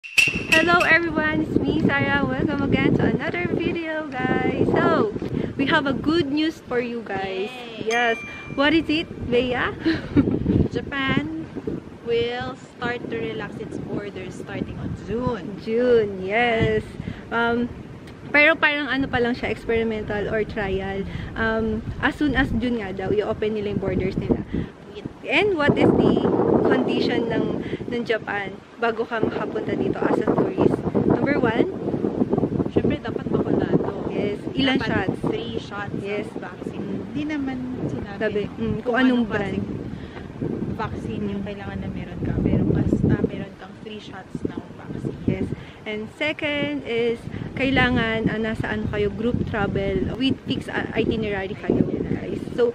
Hello everyone, it's me Sarah. Welcome again to another video, guys. So, we have a good news for you guys. Yay. Yes. What is it, Bea? Japan will start to relax its borders starting on June. June, yes. Pero parang ano pa lang siya, experimental or trial. As soon as June nga daw, i-open nila yung borders nila. And what is the condition ng Japan bago ka makapunta dito as a tourist? Number 1, syempre dapat bakunado. Yes. Ilan dapat shots? 3 shots Yes. of vaccine. Hindi naman Sabi, sinabi kung anong brand. Vaccine yung kailangan na meron ka. Pero basta meron kang 3 shots ng vaccine. Yes. And second is, kailangan nasa ano kayo, group travel with fixed itinerary kayo, guys. So,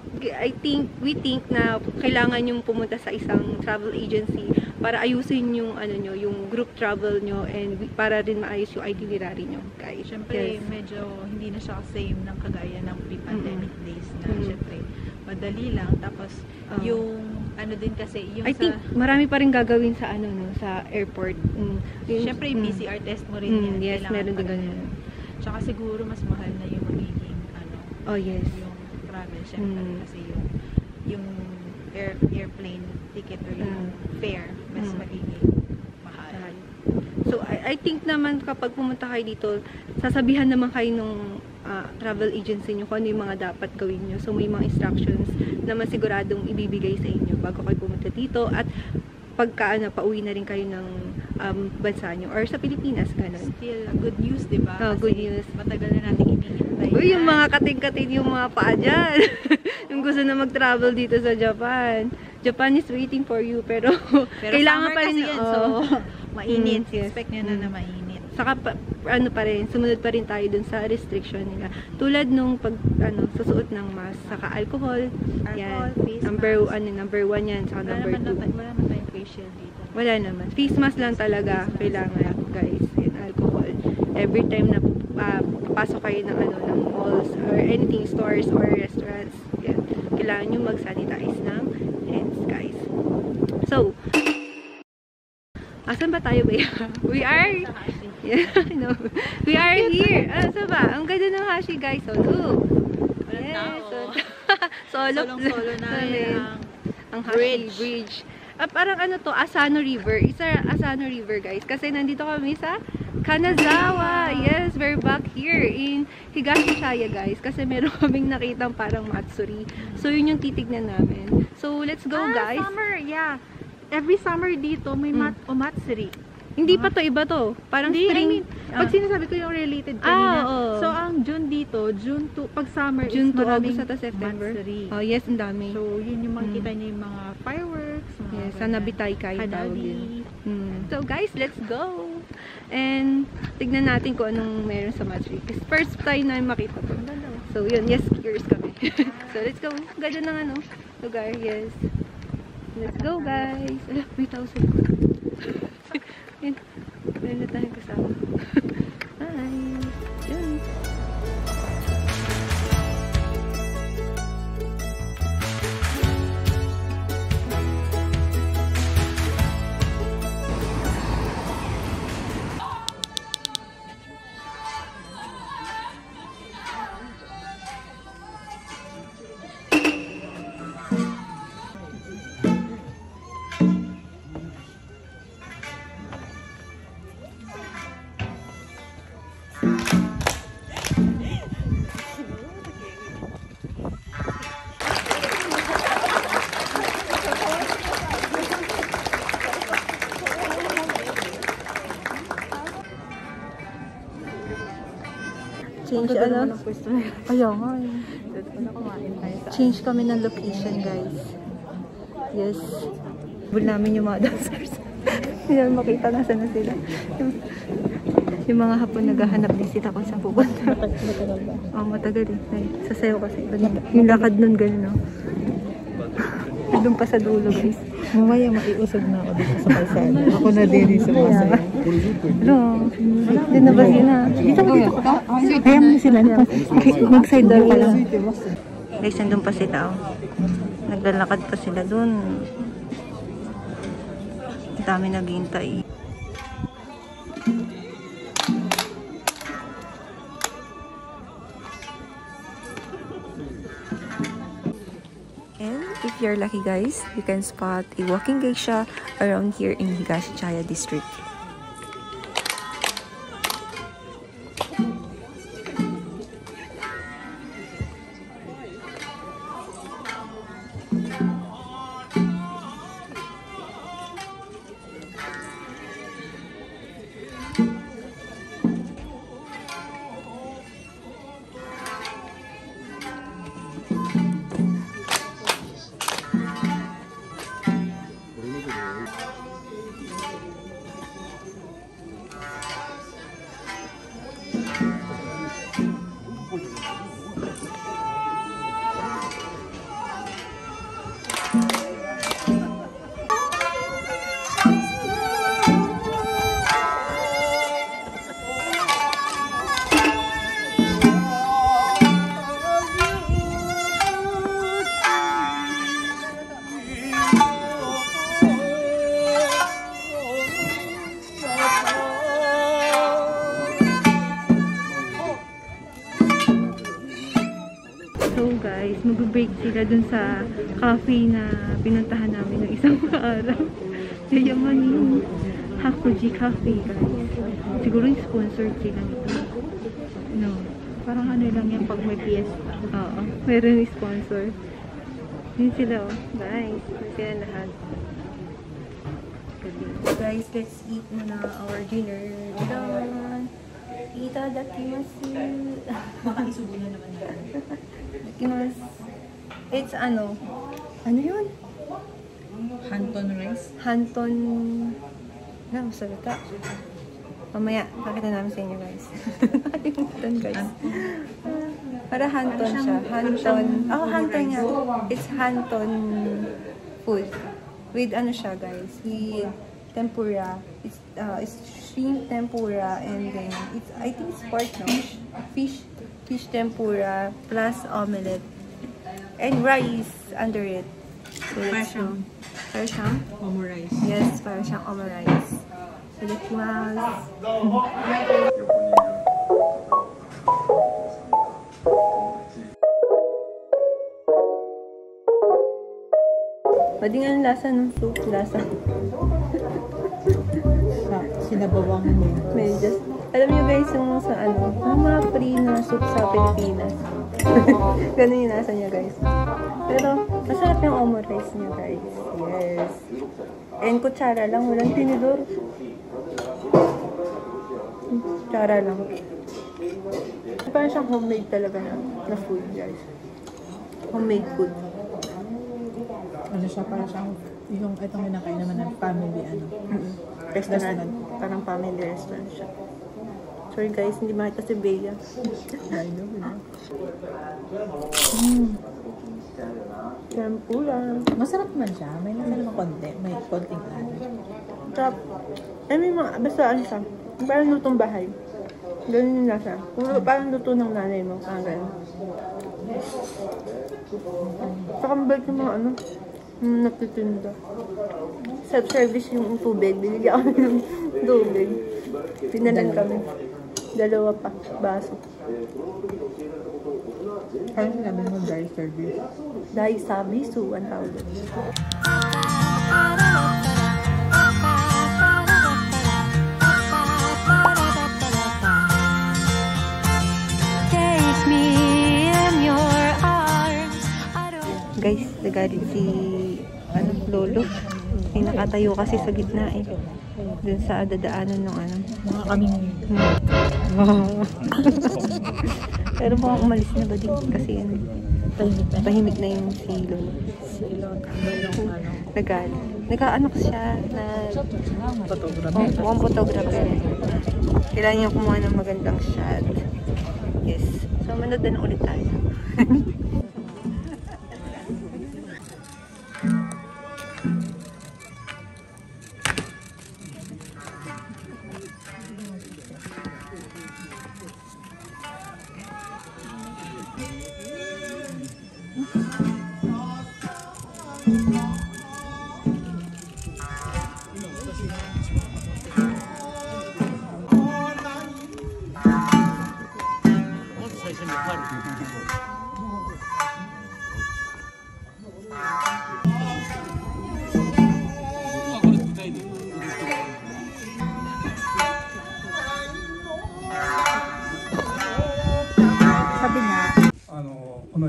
we think na kailangan yung pumunta sa isang travel agency para ayusin yung ano nyo, yung group travel nyo, and para rin maayos yung itinerary nyo, guys. Siyempre, yes. medyo hindi na siya same ng kagaya ng pre-pandemic days na siyempre madali lang. Tapos, yung ano din kasi, yung I think marami pa rin gagawin sa ano, no, sa airport. Siyempre, PCR test mo rin yan. Yes, meron din ganyan. Tsaka siguro, mas mahal na yung magiging, ano, oh, yes. yung travel, siyempre, kasi yung airplane ticket or yung fare, mas magiging mahal. So, I think naman kapag pumunta kayo dito, sasabihan naman kayo nung travel agency nyo kung ano yung mga dapat gawin nyo. So, may mga instructions na masiguradong ibibigay sa inyo bago kayo pumunta dito. At pagka pauwi na rin kayo ng bansa nyo or sa Pilipinas, gano'n. Still, good news, diba? Oh, good news. Matagal na natin hinihintay. Uy, yung mga kating-kating yung mga paa dyan. Yung gusto na mag-travel dito sa Japan. Japan is waiting for you, pero kailangan pa rin yan, so mainit. Expect nyo na mainit. Saka ano pa rin, sumunod pa rin tayo dun sa restriction nila. Tulad nung susuot ng mask, saka alcohol, yan. Face Number mask. 1 yan, saka number 2. Wala naman tayong facial dito. Wala naman. Face mask lang talaga kailangan, guys. And alcohol. Every time na pasok kayo ng ng malls or anything, stores or restaurants, yan. Kailangan nyo mag-sanitize ng hands, guys. So, asan ba tayo ba? We are no, we are here. Saan ba? Ang ganda ng Hashi, guys. So, look. Yes. Solo na ang Hashi Bridge. Parang ano to, Asano River. Isa Asano River, guys. Kasi nandito kami sa Kanazawa. Yes, we're back here in Higashishaya, guys. Kasi meron kaming nakitang parang matsuri. So, yun yung titignan namin. So, let's go, guys. Summer, yeah. Every summer dito may matsuri. Hindi pa to, iba to. Parang spring. Pag sinasabi ko yung related kanina. So, ang June dito, June 2, pag summer June is 2, maraming August at September. matsuri. Oh, yes, ang dami. So, yun yung makikita niyo yung mga fireworks. Mga yes, Sanabitay kayo tawag yun. So, guys, let's go! And, tignan natin kung anong meron sa matsuri. Kasi first time na makita to. So, yun. Yes, curious kami. So, let's go. Ganda ng lugar. Yes. Let's go, guys. Ala, may tao sa likod. Yan. Meron na tayong kasama. Hi. Yun. Change, ayaw nga eh. Change kami ng location, guys. Yes. Bul namin yung mga dancers. Hindi namin makita nasa na sila. Yung mga hapon naghahanap din sila kung saan pupunta. Matagal eh. Sasayaw kasi. Yung lakad nun gano'n, no? Doon pa sa dulo, guys. Mamaya maiusog na ako dito sa kalsada. Ako na din yung sumasaya. Hello. Dito na ba sila? Dito ka. Ayaw mo sila. Mag-side door ka lang. Guys, nandun pa sila. Naglalakad pa sila dun. Ang dami naghihintay. if you're lucky guys, you can spot a walking geisha around here in Higashiyama district. So guys, mag-break sila dun sa cafe na pinuntahan namin ng isang araw. Yayamanin Hakuji Cafe guys. Siguro yung sponsored sila nito. No. Parang ano lang yan pag may fiesta. Oo. Meron yung sponsor. Yun sila oh. Guys, yun sila lahat. So guys, let's eat muna our dinner. Done! Itadakimasu! Makaisubo na naman yan. Itadakimasu. It's ano? Ano yun? Hanton rice? Hanton... Ano, salita? Mamaya, pakita namin sa inyo guys. Hanton guys. Para Hanton siya. Hanton. Oh, Hanton nga. It's Hanton food. With ano siya guys. With tempura. It's shrimp tempura and then it's, I think it's pork no? Fish tempura plus omelette. And rice under it. So para siyang omurice. Yes, para siyang omurice. Itadakimasu. Pwede nga ang lasa ng soup. Lasa. Sinabawang Medyo. Alam niyo guys, yung sa ano, yung mga free na soup sa Pilipinas. Ganun yung lasa niya guys. Pero, masarap yung omurice niya guys. Yes. And kutsara lang, walang tinidor. Kutsara lang. Parang siyang homemade talaga na food guys. Homemade food. ano siya, para siyang yung itong kinakain naman ng family ano. Restaurant. Parang family restaurant siya. Sorry guys, hindi makita si Bea. I know. Tempura. Masarap man siya. May nasa naman konti. May konting ano. Sarap. Eh, may mga, basta ano siya. Parang lutong bahay. Ganun yung lasa. Parang luto ng nanay mo. Parang ganun. Saka mabalik yung mga ano. Nagtitinda. Self-service yung tubig. Binigyan kami ng tubig. Pinalan kami. Dalawa pa. Baso. Ano sinabi mo, dry service? Dahil sabi, so 1,000. Guys, nagalit si Lolo. Ay nakatayo kasi sa gitna eh. Dun sa dadaanan ng ano. Mga kaming... Pero mukhang umalis na ba din? Kasi ano, tahimik na yung si Lolo. Nagalit. Nag-ano siya na... Photographer. Mukhang photographer. Kailangan niya kumuha ng magandang shot. Yes. So, manood na ulit tayo.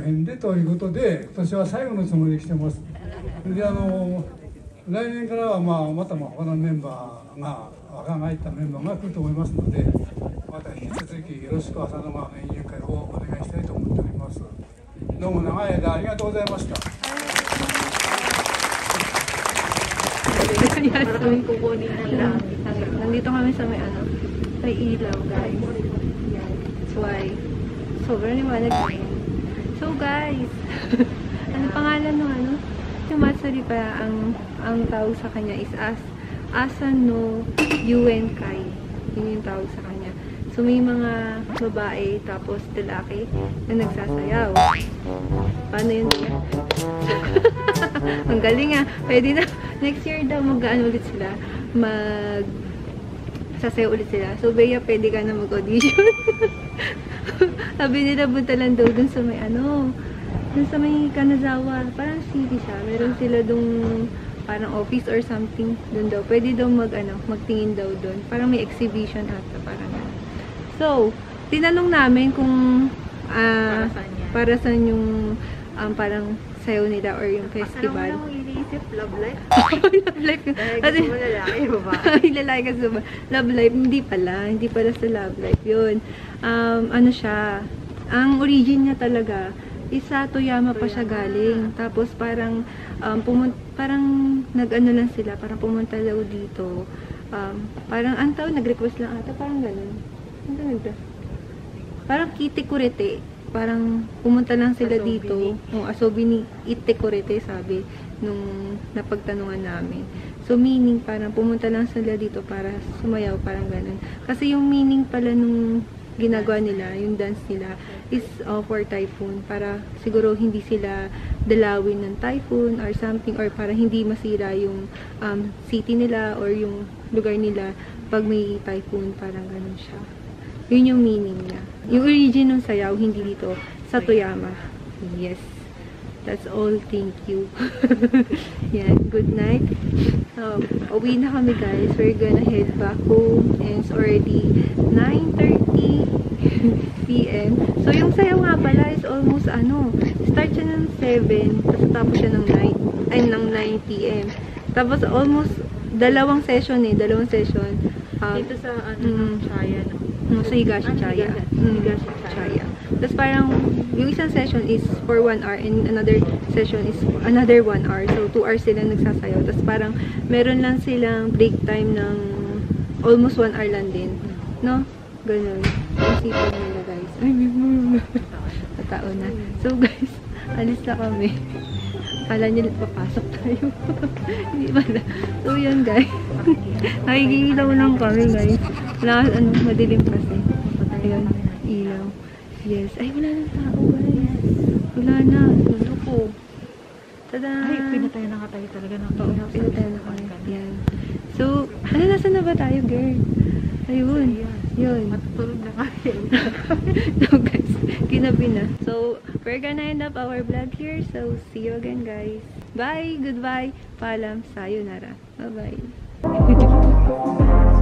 辺でということで、今年は最後のつもりで来てます。で来年からはまた他のメンバーが若返ったメンバーが来ると思いますので、また引き続きよろしく浅野川園遊会をお願いしたいと思っております。どうも長い間ありがとうございました。 Nandito kami sa may ilaw, guys. That's why sobrang liwanag. So guys, ano pangalan ng yung Matsuri pa, ang tawag sa kanya is Asanokawa Yuenkai. Yun yung tawag sa kanya. So may mga babae tapos lalaki na nagsasayaw. Paano yun? Ang galing ah. Pwede na. Next year daw mag-ano ulit sila. Sasayaw ulit sila. So Bea, pwede ka na mag-audition. Sabi nila punta lang daw dun sa may dun sa may Kanazawa. Parang city siya. Meron sila dun parang office or something. Dun daw. Pwede daw magtingin daw dun. Parang may exhibition ata. Parang so, tinanong namin kung para saan yung parang sayaw nila or yung festival. Ano mo iniisip? Love life? Love life. Dahil gusto mo lalaki, babae. Lalaki kasi love life. Hindi pala sa love life. Yun. Ano siya, ang origin niya talaga, isa Toyama pa siya galing. Tapos parang, parang nag-ano lang sila, parang pumunta daw dito. Parang, ang tao, nag-request lang ata, parang ganun. Parang kite kurete. Parang pumunta lang sila dito. Asobi ni ite kurete, sabi nung napagtanungan namin. So meaning parang pumunta lang sila dito para sumayaw, parang ganun. Kasi yung meaning pala nung ginagawa nila, yung dance nila is for typhoon, para siguro hindi sila dalawin ng typhoon or something, or para hindi masira yung city nila or yung lugar nila pag may typhoon, parang ganun siya. Yun yung meaning niya. Yung origin ng sayaw, hindi dito sa Toyama. Yes. That's all. Thank you. Yan. Good night. Uwi na kami, guys. We're gonna head back home. And it's already 9:30 p.m. So, yung sayaw nga pala is almost start siya ng 7, tapos siya ng 9 p.m. Tapos almost dalawang session. Dito sa Chaya, sa Higashi Chaya. Chaya. Tapos parang yung isang session is for 1 hour and another session is another 1 hour. So 2 hours sila nagsasayaw. Tapos parang meron lang silang break time ng almost 1 hour lang din. No? Ganun. Isipan nila, guys. Ay, matao na. So guys, alis na kami. Kala nila papasok tayo. Hindi pala. So yan, guys. Nakikilaw lang kami, guys. Wala, madilim kasi. Ayun, ilaw. Yes. Ay, wala nang tao, guys. Wala na. Tundo ko. Tada! Ay, pinatay na tayo talaga ng ilaw. Pinatay na kami. Yan. So, nasa na ba tayo, girl? Ayun. Yun. Matutulog na kami. So, guys, kinabi na. So, we're gonna end up our vlog here. So, see you again, guys. Bye! Goodbye! Paalam! Sayonara! Bye-bye!